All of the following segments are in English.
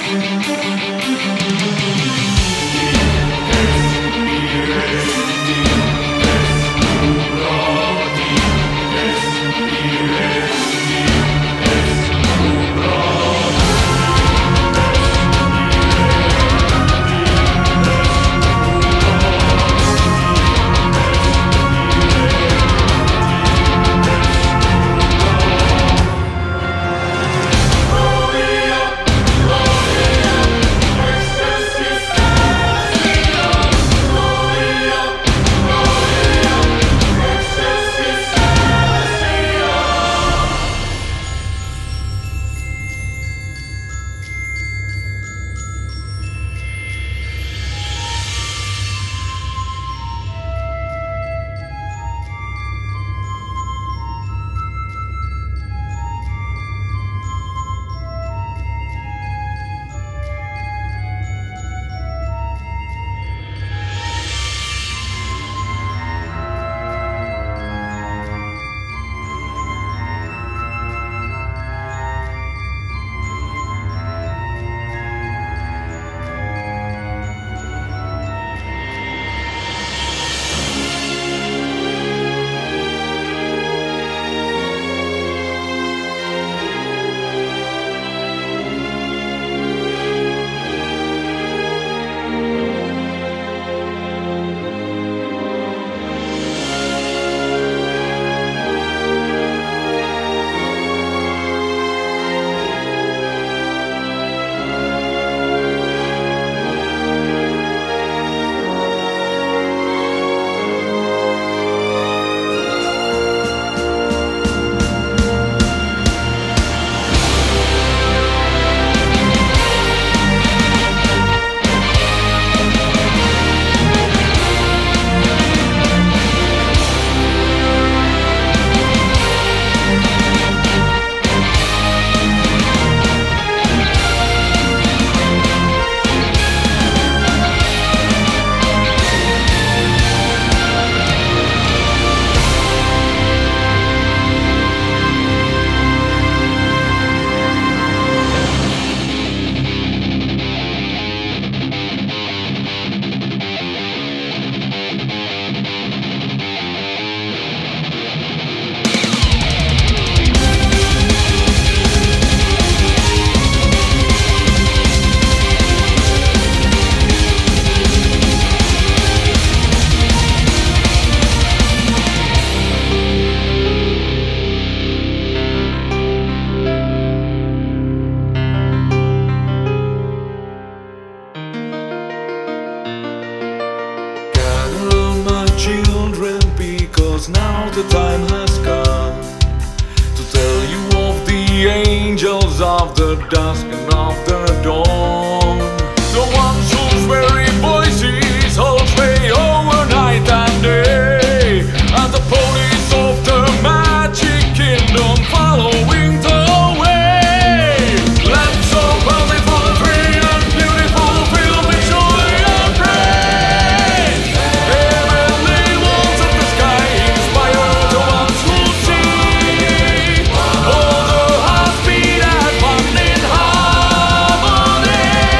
'cause now the time has come to tell you of the angels of the dusk and of the dawn, the ones whose very voices hold sway over night and day, and the police of the magic kingdom following the way. Let's so bountiful, free and beautiful, filled with joy and praise. Heavenly walls of the sky inspire the ones who see all the hearts beat at one in harmony.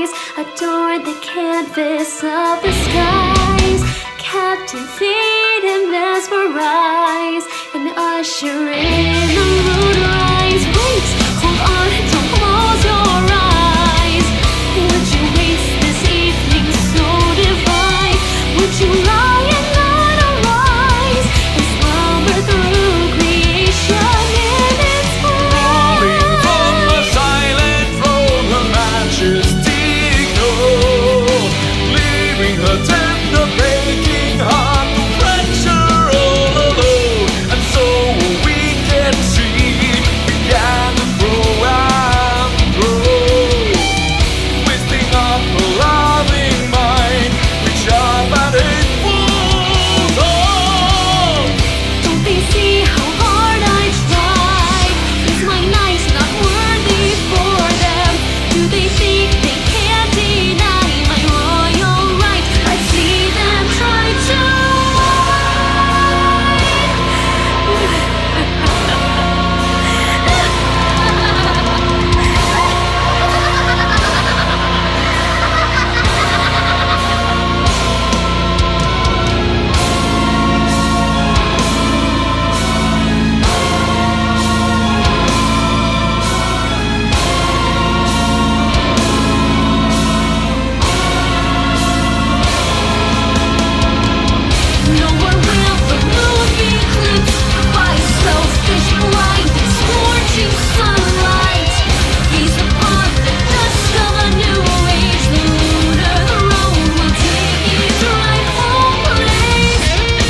eyes adorn the canvas of the skies, captivate and mesmerize, and usher in the moonrise. Wait, hold on, don't close your eyes. Would you waste this evening so divine? Would you lie and not arise, and slumber through creation in its Falling from the silent throne, her majestic knows, leaving her tender breaking heart to fracture all alone. And so we can see began to grow and grow, twisting up her loving mind, reach up and it falls on. Don't they see how hard I try? Is my night not worthy for them? Do they think they can't deny my royal right? I see them try to nowhere will the moon be eclipsed by selfish, blinding, scorching sunlight. Gaze upon the dust of a new age. The lunar throne will take its rightful place.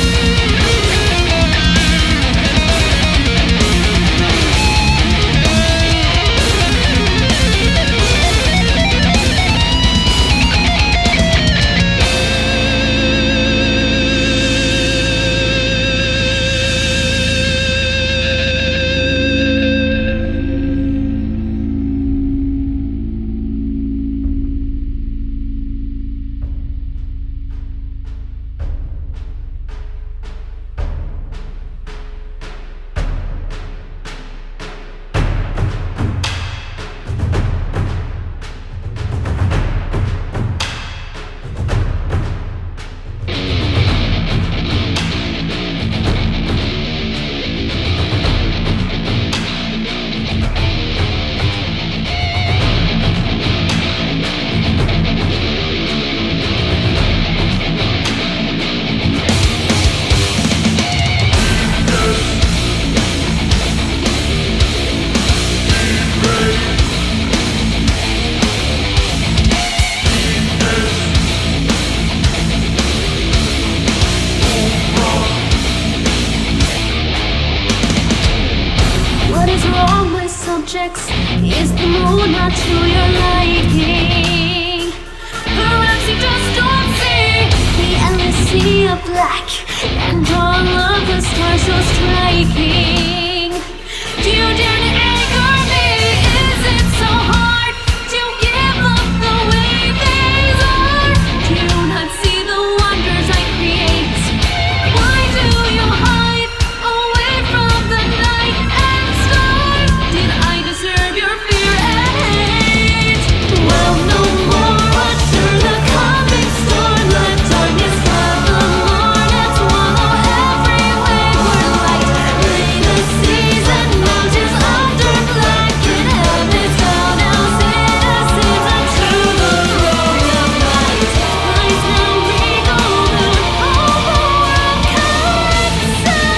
What is wrong with subjects? Is the moon not to your liking? Perhaps you just don't see the endless sea of black, and all of the stars so striking. Do you dare to anger me? Is it so hard to give up the way things are? Do you not see the wonders I create? Why do you hide away from the night and sky? Did I deserve your fear and hate? Well, no more usher the coming storm. Let darkness have the Lord and swallow every wayward light. Lay the seas and mountains under black, and heaven's bow now citizens unto the throne of light. Lights now regal moon, all the world can see.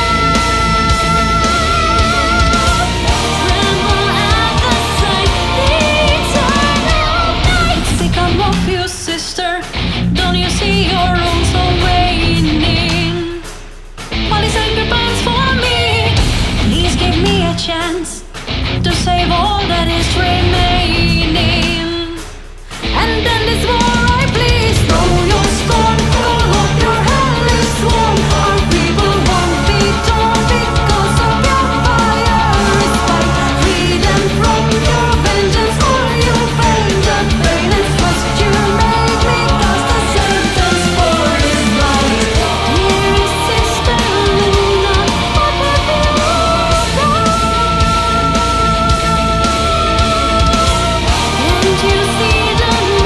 Tremble at the sight, the eternal night. Sick of you, sister. Don't you see your own soul waning? While his anger burns for me, please give me a chance to save all that is remaining. And then this war I please, throw your scorn, call up your hellish swarm. Our people won't be torn because of your fire is fight. Free them from your vengeance, or you bend the pain and trust you made me cast the sentence for his life. Dearest sister Luna, what have you done? Can't you see the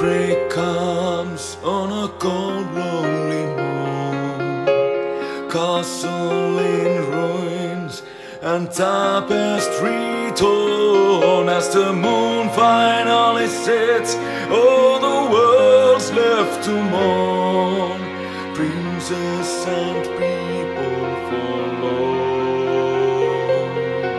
Daybreak comes on a cold, lonely morn. Castle in ruins and tapestry torn. As the moon finally sets, all the world's left to mourn. Princes and people forlorn.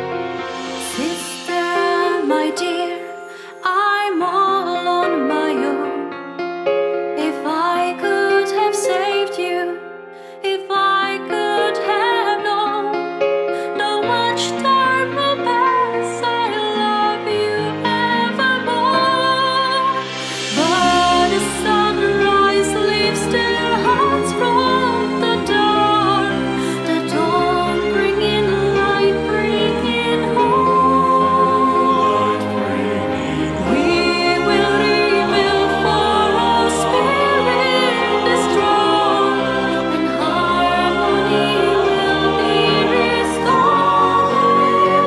Sister, my dear, I'm all on my own. If I could have saved you, if I could have known, though much time will pass, I love you evermore. But the sunrise lifts their hearts from the dark, the dawn bringing light, bringing hope. We will rebuild, for our spirit is strong, and harmony will be restored.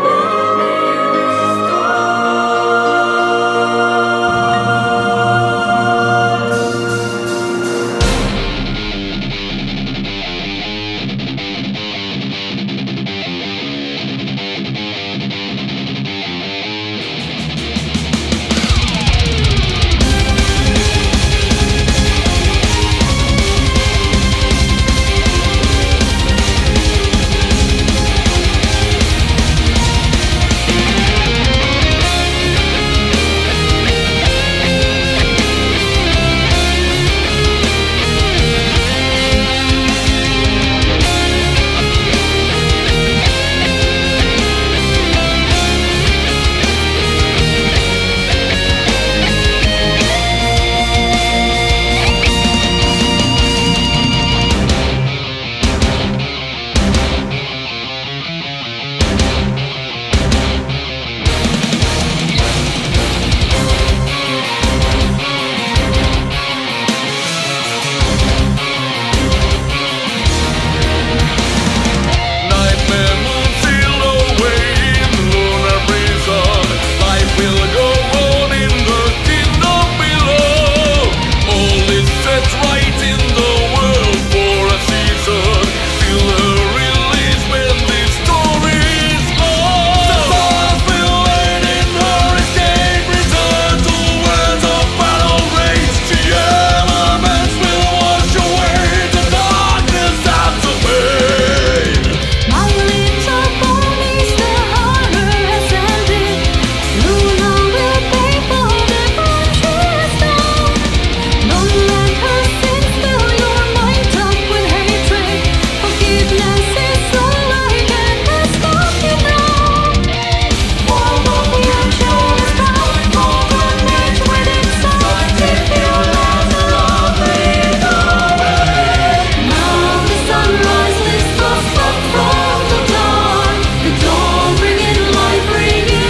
Nightmare moon sail away in lunar prison. Life will go on in the kingdom below. All is set right in the world for a season, till her release when this story is gone. The stars will light in her escape, return to worlds of battle rage. The elements will wash away the darkness and the pain. My little ponies, the horror has ended. Luna will pay for the punches down. Don't let her sin fill your mind up with hatred. Forgiveness is all I can ask of you now. All of the angel is bound, golden age with its sight. If you let the love lead the way. Now the sunrise lifts us up from the dawn, the dawn bringing light, bringing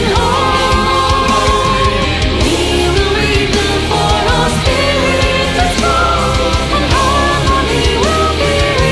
hope. We will rebuild, for our spirit is strong, and harmony will be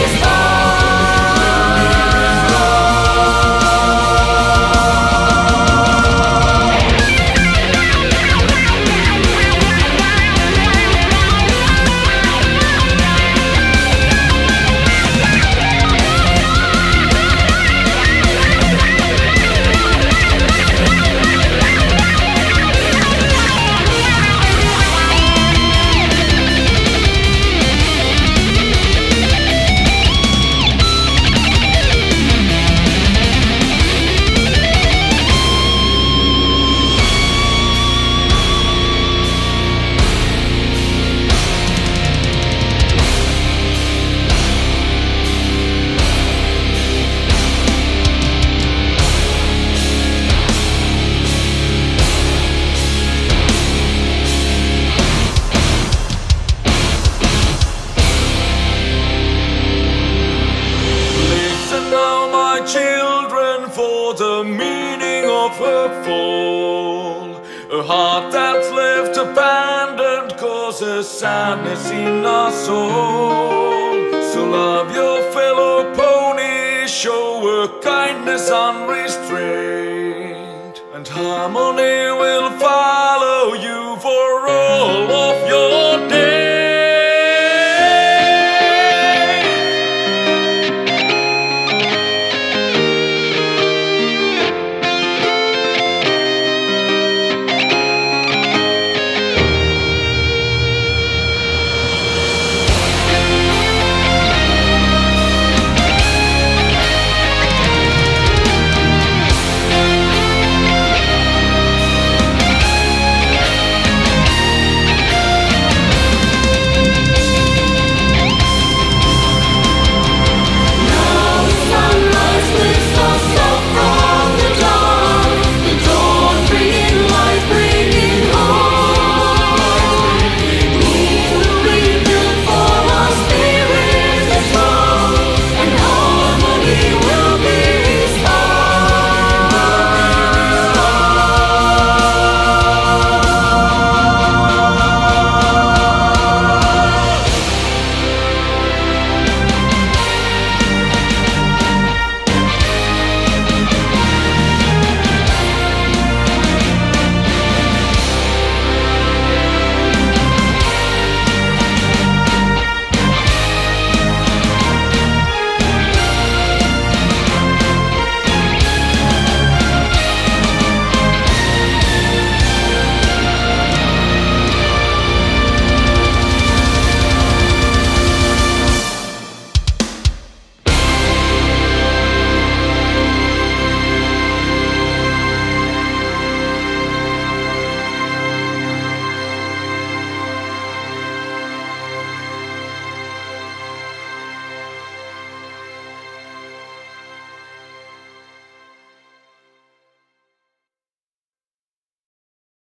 Listen now, my children, for the meaning of her fall. A heart that's left abandoned causes sadness in our soul. So love your fellow pony, show her kindness unrestrained, and harmony will